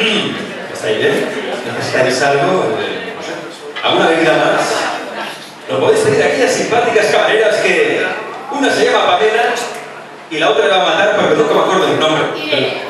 ¿Estáis bien? ¿Necesitáis algo? No sé. ¿Alguna bebida más? Lo podéis pedir a aquellas simpáticas camareras que una se llama Pamela y la otra la va a matar porque nunca me acuerdo del nombre.